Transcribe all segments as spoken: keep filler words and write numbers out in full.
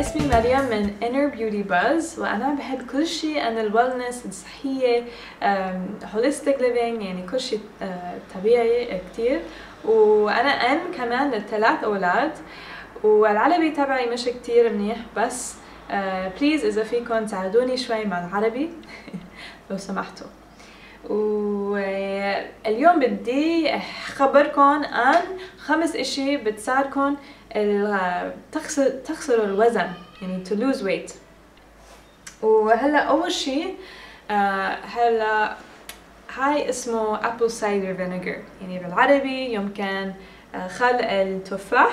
اسمي مريم من Inner Beauty Buzz، وأنا بحب كل شيء عن الويلنس الصحية، holistic living، يعني كل شيء طبيعي كتير. وأنا أم كمان لثلاث أولاد، والعربي تبعي مش كتير منيح، بس بليز إذا فيكم تساعدوني شوي مع العربي لو سمحتوا. واليوم بدي أخبركم عن خمس اشي بتساعدكم تخسر تخسروا الوزن، يعني to lose weight. وهلا اول شي هلا هاي اسمه apple cider vinegar، يعني بالعربي يمكن خل التفاح،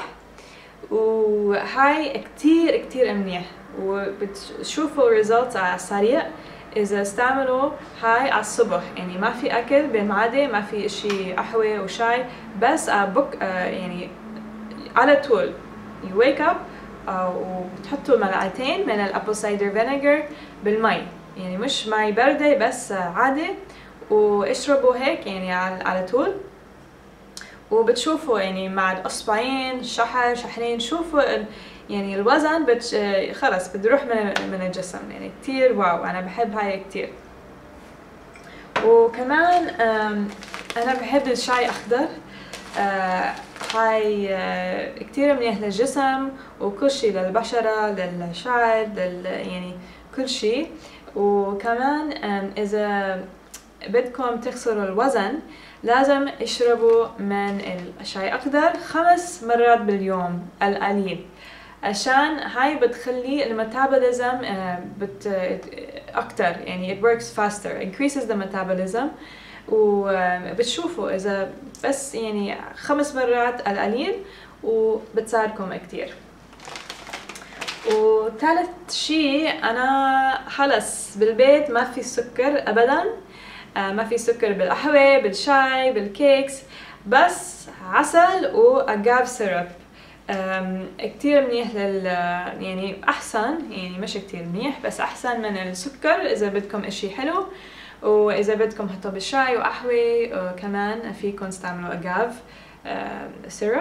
وهاي كتير كتير منيح وبتشوفوا results على السريع إذا استعملوا هاي على الصبح. يعني ما في أكل بالمعدة، ما في إشي قهوة وشاي، بس بك يعني على طول you wake up وبتحطوا ملعقتين من الأبل سايدر فينيجر بالمي، يعني مش مي باردة بس عادي، واشربوا هيك يعني على طول. وبتشوفوا يعني مع أسبوعين شهر شهرين شوفوا يعني الوزن بتش... خلص بتروح من من الجسم، يعني كتير واو. أنا بحب هاي كتير. وكمان أنا بحب الشاي أخضر، هاي كتير منيح للجسم وكل شي، للبشرة للشعر لل... يعني كل شي. وكمان إذا بدكم تخسروا الوزن لازم اشربوا من الشاي أخضر خمس مرات باليوم القليل، عشان هاي بتخلي الميتابوليزم بت أكتر، يعني it works faster increases the metabolism. وبتشوفوا إذا بس يعني خمس مرات القليل وبتساعدكم كتير. وثالث شي أنا خلص بالبيت ما في سكر أبدا، ما في سكر بالقهوة بالشاي بالكيكس، بس عسل وأجاف سيرب. كتير منيح لل يعني أحسن، يعني مش كتير منيح بس أحسن من السكر إذا بدكم إشي حلو. وإذا بدكم حطوا بالشاي وقهوة كمان فيكم تستعملوا أجاف سيرب.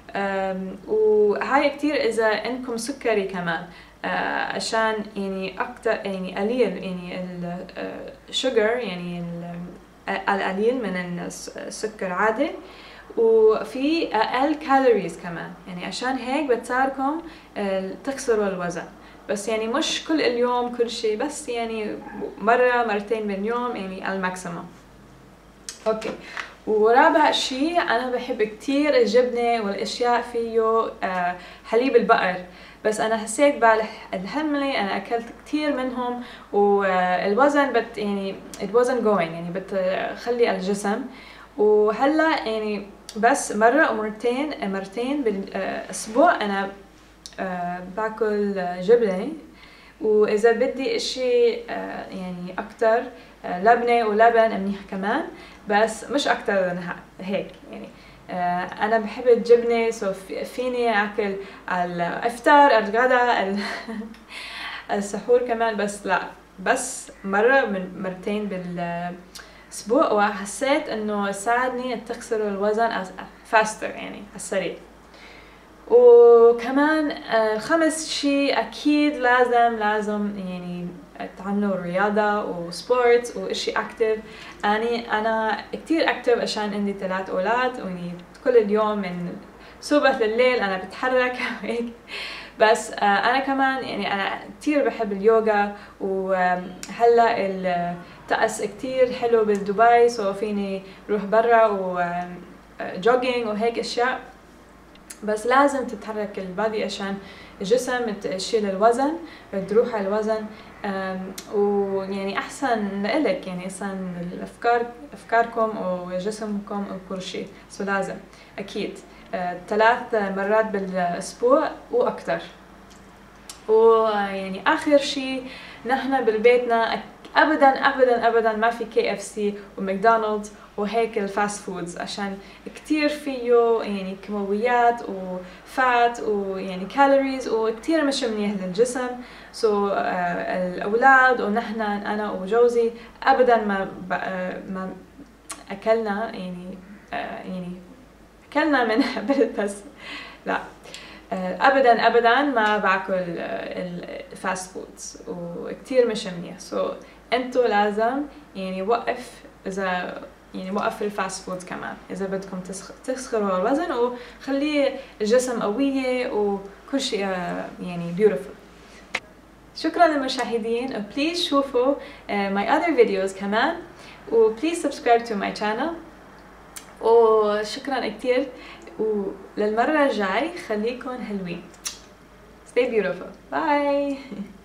وهاي كتير إذا عندكم سكري كمان، عشان يعني أكتر يعني قليل يعني الشوجر، يعني القليل من السكر عادي، وفي أقل كالوريز كمان، يعني عشان هيك بتساعدكم تخسروا الوزن. بس يعني مش كل اليوم كل شيء، بس يعني مرة مرتين باليوم يعني الماكسيموم. اوكي. ورابع شيء أنا بحب كتير الجبنة والأشياء فيه حليب البقر، بس أنا حسيت بالحملة أنا أكلت كتير منهم والوزن بت يعني it wasn't going، يعني بتخلي الجسم. وهلا يعني بس مرة أو مرتين مرتين بالأسبوع أنا أه باكل جبنة، وإذا بدي إشي أه يعني أكتر أه لبنة ولبن منيح كمان، بس مش أكتر من هيك. يعني أه أنا بحب الجبنة، سو فيني أكل الإفطار الغداء السحور كمان، بس لا بس مرة من مرتين بالأسبوع، وحسيت إنه ساعدني تخسروا الوزن فاستر يعني السريع. وكمان خمس شي أكيد لازم لازم يعني تعملوا رياضة وسبورت وإشي أكتف. أني أنا كتير أكتف عشان عندي ثلاث أولاد، ويعني كل اليوم من صبح لليل أنا بتحرك هيك. بس أنا كمان يعني أنا كتير بحب اليوغا، وهلا الطقس كتير حلو بدبي، سو فيني روح برا وجوجينج وهيك أشياء. بس لازم تتحرك البادي عشان الجسم تشيل الوزن تروح على الوزن، ويعني أحسن لإلك، يعني أحسن الأفكار أفكاركم وجسمكم وكل شيء. سو لازم أكيد ثلاث مرات بالأسبوع وأكتر. ويعني آخر شيء نحن بالبيتنا أبدا أبدا أبدا ما في كي اف سي وماكدونالدز وهيك الفاست فودز، عشان كتير فيه يعني كيماويات وفات ويعني كالوريز وكتير مش منيح للجسم. سو so, uh, الأولاد ونحن أنا وجوزي أبدا ما ما أكلنا يعني uh, يعني أكلنا من بس لا. ابدا ابدا ما باكل الفاست فودز وكتير مش منيح. سو so, انتو لازم يعني وقف اذا يعني وقف الفاست فود كمان اذا بدكم تسخروا الوزن وخليه الجسم قوية وكل شيء يعني beautiful. شكرا للمشاهدين، وبليز شوفوا uh, my other videos كمان، وبليز subscribe to my channel، وشكرا كتير، وللمرة الجاي خليكن حلوين. Stay beautiful. Bye.